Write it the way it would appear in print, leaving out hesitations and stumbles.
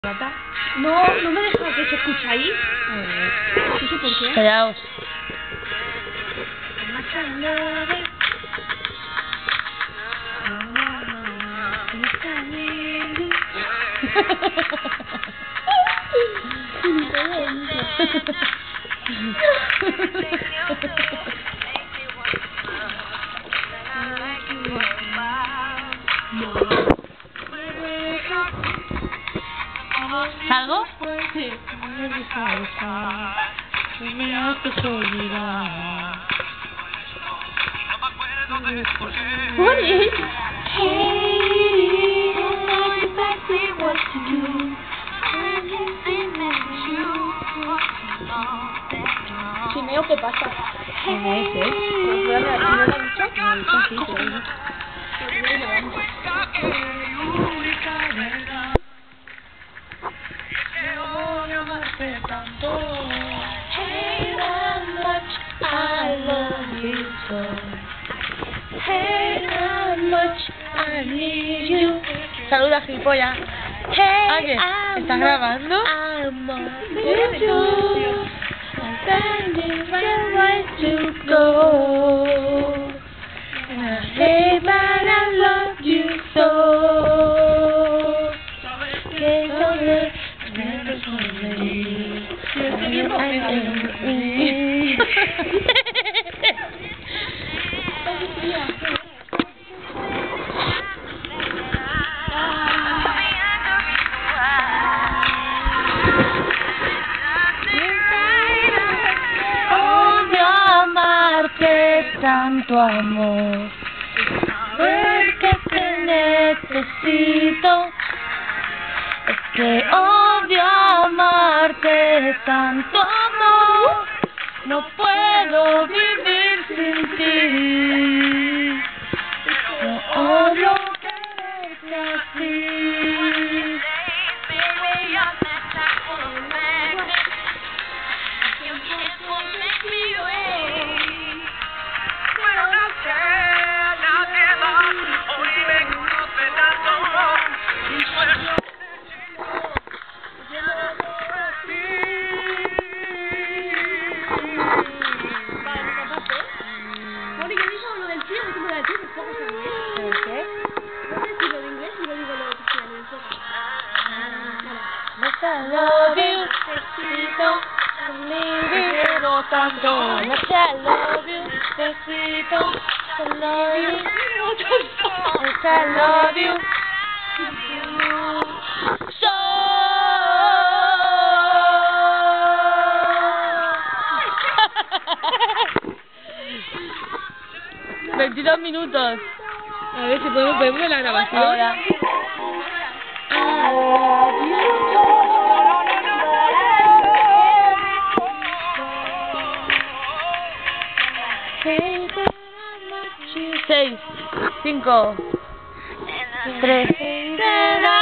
No, no me deja que se escuche ahí. No sé por qué. Callaos. ¿Salgo? Sí. Me haces olvidar. What is? Chimeo, ¿qué pasa? ¿Quién es, Pues voy a ver, ¿no lo ha dicho? Me ha dicho sí, te lo digo. Saluda, gilipollas. ¿Ah, qué? ¿Estás grabando? Hey, but I love you so. Odio amarte tanto, amor, porque te necesito. Es que odio amarte tanto, amor, no puedo vivir sin ti. No odio quererte así. I love you, besito, quiero tanto. I love you, besito, I love you, I love you, so. 22 minutos. A ver si podemos ver la grabación. Ahora. Seis, 5, 3.